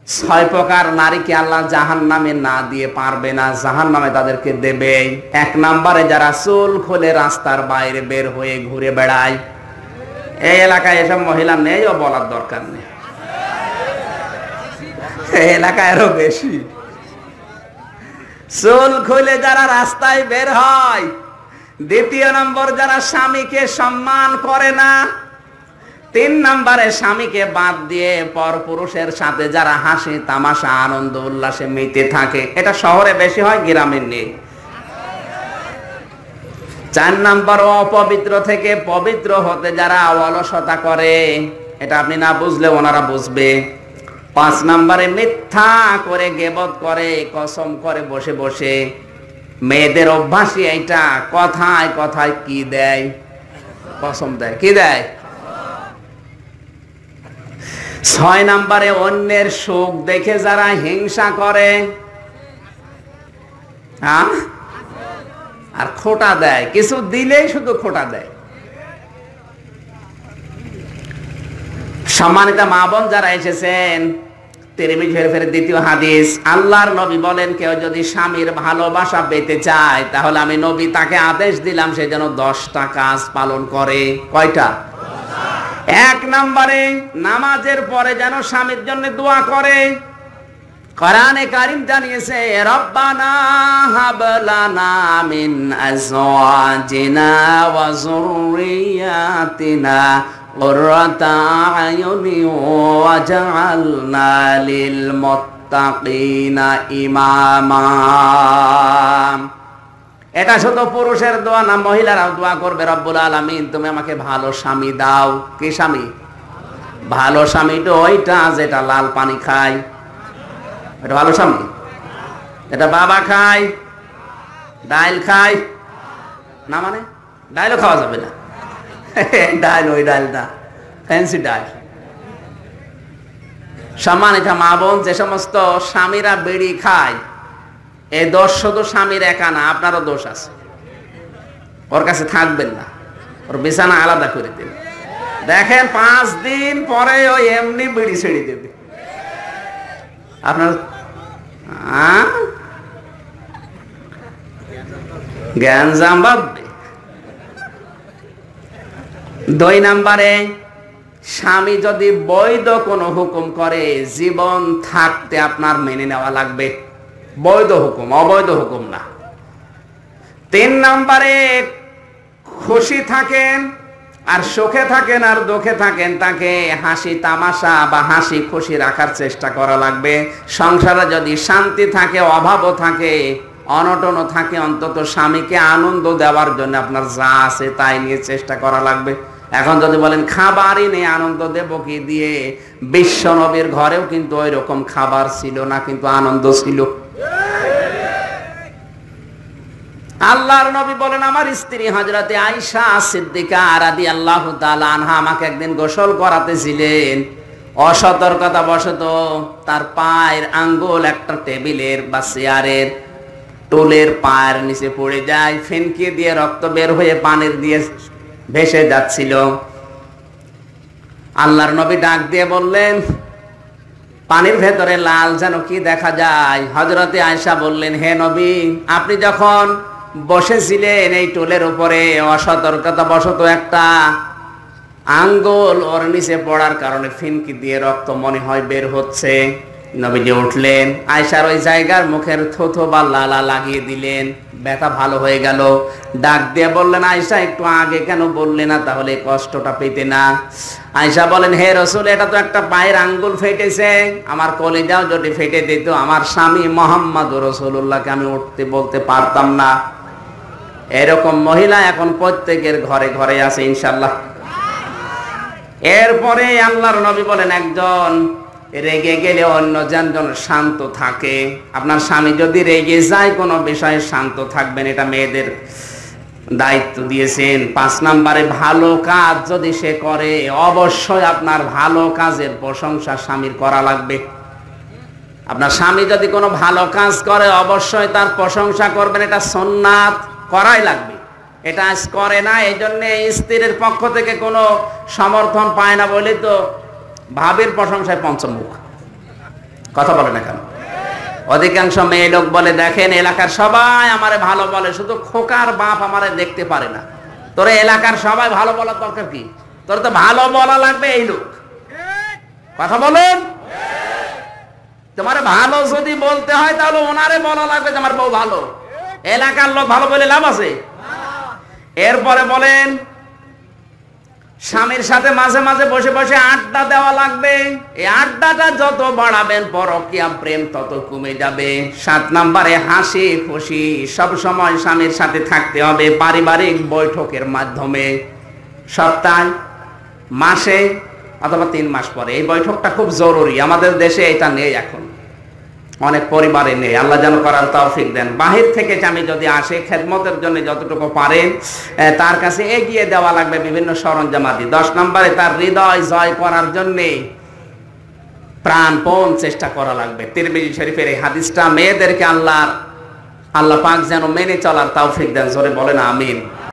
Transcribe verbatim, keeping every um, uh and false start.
ছয় প্রকার নারীকে আল্লাহ জাহান্নামে না দিয়ে পারবে না, জাহান্নামে তাদেরকে দেবে। এক নম্বরে যারা চুল খুলে রাস্তার বাইরে বের হয়ে ঘুরে বেড়ায়। এই এলাকায় এসব মহিলা নেই, ও বলার দরকার নেই, এই এলাকায় আরো বেশি। চুল খুলে যারা রাস্তায় বের হয়। দ্বিতীয় নম্বর, যারা স্বামীকে সম্মান করে না। তিন নম্বরে, স্বামীকে বাদ দিয়ে পরপুরুষের সাথে যারা হাসি তামাশা আনন্দ উল্লাসে মেতে থাকে। এটা শহরে বেশি হয়, গ্রামের নেই। চার নম্বর, অপবিত্র থেকে পবিত্র হতে যারা অলসতা করে। এটা আপনি না বুঝলে ওনারা বুঝবে। পাঁচ নম্বরে, মিথ্যা করে গীবত করে, কসম করে বসে বসে। মেয়েদের অভ্যাসই এইটা, কথায় কথায় কি দেয়, কসম দেয়, কি দেয়। ছয় নম্বরে, অন্যের সুখ দেখে যারা হিংসা করে, হ্যাঁ, আর খোটা দেয়, কিছু দিলেই শুধু খোটা দেয়। সম্মানিত মা বোন যারা এসেছেন, তিরমিজি শরীফের দ্বিতীয় হাদিস, আল্লাহর নবী বলেন, কেউ যদি স্বামীর ভালোবাসা পেতে চায় তাহলে আমি নবী তাকে আদেশ দিলাম সে যেন দশটা কাজ পালন করে। কয়টা? এক নম্বরে, নামাজের পরে যেন স্বামীর জন্য দোয়া করে। কোরআনে কারীম জানিয়েছে, রব্বানা হাব লানা মিন আজওয়াজিনা ওয়া যুররিয়াতিনা কুররাতা আয়ুনি ওয়াজআলনা লিল মুত্তাকিনা ইমামা। এটা শুধু পুরুষের দোয়া না, মহিলারাও দোয়া করবে, রব্বুল আলামিন তুমি আমাকে ভালো স্বামী দাও। কি স্বামী? ভালো স্বামী তো ওইটা যেটা লাল পানি খায়, এটা ভালো স্বামী। এটা বাবা খায়, ডাইল খায় না, মানে ডাইলও খাওয়া যাবে না, ডাইল ওই ডাইল না, ফ্যান্সি ডাইল। সম্মানিত মা বোন, যে সমস্ত স্বামীরা বিড়ি খায়, এই দোষ শুধু স্বামীর একা না, আপনারও দোষ আছে। ওর কাছে থাকবেন না, ওর বিছানা আলাদা করে দেবেন। দেখেন পাঁচ দিন পরে ওই এমনি বিড়ি ছেড়ে দেবে। আপনার জ্ঞানজাম ভাববে। দুই নম্বরে, স্বামী যদি বৈধ কোনো হুকুম করে, জীবন থাকতে আপনার মেনে নেওয়া লাগবে। বৈধ হুকুম, অবৈধ হুকুম না। তিন নম্বরে, খুশি থাকেন আর সুখে থাকেন আর দুঃখে থাকেন, তাকে হাসি তামাশা বা হাসি খুশি রাখার চেষ্টা করা লাগবে। সংসারে যদি শান্তি থাকে, অভাবও থাকে, অনটনও থাকে, অন্তত স্বামীকে আনন্দ দেওয়ার জন্য আপনার যা আছে তাই নিয়ে চেষ্টা করা লাগবে। এখন যদি বলেন খাবারই নেই, আনন্দ দেব কি দিয়ে? বিশ্ব নবীর ঘরেও কিন্তু ওই রকম খাবার ছিল না, কিন্তু আনন্দ ছিল। আল্লাহর নবী বলেন, আমার স্ত্রী হযরতে আয়েশা সিদ্দিকা রাদিয়াল্লাহু তাআলা আনহা আমাকে একদিন গোসল করাতেছিলেন। অসতর্কতা বশত তার পায়ের আঙ্গুল একটা টেবিলের বা চেয়ারের টুলের পায়ের নিচে পড়ে যায়, ফেনকে দিয়ে রক্ত বের হয়ে পানির দিয়ে ভেসে যাচ্ছিল। আল্লাহর নবী ডাক দিয়ে বললেন, পানির ভেতরে লাল যেন কি দেখা যায়। হযরতে আয়েশা বললেন, হে নবী, আপনি যখন বসেছিলেন এই টুলের উপরে, অসতর্কতা বশত একটা আঙ্গুল ওর নিচে পড়ার কারণে ফিনকি দিয়ে রক্ত মনে হয় বের হচ্ছে। নবীজি উঠলেন, আয়েশার ওই জায়গার মুখের থুথু বা লালা লাগিয়ে দিলেন, ব্যথা ভালো হয়ে গেল। ডাক দিয়ে বললেন, আয়েশা একটু আগে কেন বললে না, তাহলে কষ্টটা পেতে না। আয়েশা বলেন, হে রাসূল, এটা তো একটা পায়ের আঙ্গুল ফেটেছে, আমার কলিজাও যদি ফেটে দিত আমার স্বামী মুহাম্মদুর রাসূলুল্লাহকে আমি উঠতে বলতে পারতাম না। এরকম মহিলা এখন প্রত্যেকের ঘরে ঘরে আছে ইনশাআল্লাহ। এরপরে আল্লাহর নবী বলেন, একজন রেগে গেলে অন্য জন শান্ত থাকে। আপনার স্বামী যদি রেগে যায় কোনো বিষয়ে, শান্ত থাকবেন, এটা মেয়েদের দায়িত্ব দিয়েছেন। পাঁচ নম্বরে, ভালো কাজ যদি সে করে, অবশ্যই আপনার ভালো কাজের প্রশংসা স্বামীর করা লাগবে। আপনার স্বামী যদি কোনো ভালো কাজ করে, অবশ্যই তার প্রশংসা করবেন, এটা সুন্নাত, করাই লাগবে। এটা আজ করে না, এই জন্য স্ত্রীর পক্ষ থেকে কোনো সমর্থন পায় না বলে তো ভাবের প্রশংসায় পঞ্চমুখ। কথা বলে না কেন? অধিকাংশ মেয়ে লোক বলে, দেখেন এলাকার সবাই আমারে ভালো বলে, শুধু খোকার বাপ আমারে দেখতে পারে না। তোরে এলাকার সবাই ভালো বলার দরকার কি? তোর তো ভালো বলা লাগবে এই লোক। কথা বলেন। তোমার ভালো যদি বলতে হয় তাহলে ওনারে বলা লাগবে যে আমার বউ ভালো। এলাকার লোক ভালো বলে লাভ আছে? এরপরে বলেন, স্বামীর সাথে মাঝে মাঝে বসে বসে আড্ডা দেওয়া লাগবে। এই আড্ডাটা যত বাড়াবেন পরকীয়া প্রেম তত কমে যাবে। সাত নম্বরে হাসি খুশি সব সময় স্বামীর সাথে থাকতে হবে, পারিবারিক বৈঠকের মাধ্যমে, সপ্তাহে, মাসে অথবা তিন মাস পরে। এই বৈঠকটা খুব জরুরি, আমাদের দেশে এটা নেই এখন, অনেক পরিবারে নেই। আল্লাহ যেন করার তৌফিক দেন। বাহির থেকে স্বামী যদি আসে, খেদমতের জন্য যতটুকু পারেন তার কাছে এগিয়ে দেওয়া লাগবে বিভিন্ন সরঞ্জামাদি। দশ নম্বরে তার হৃদয় জয় করার জন্যে প্রাণপণ চেষ্টা করা লাগবে। তিরমিজি শরীফের এই হাদিসটা মেয়েদেরকে আল্লাহ আল্লাহ পাক যেন মেনে চলার তৌফিক দেন। জোরে বলেন আমিন।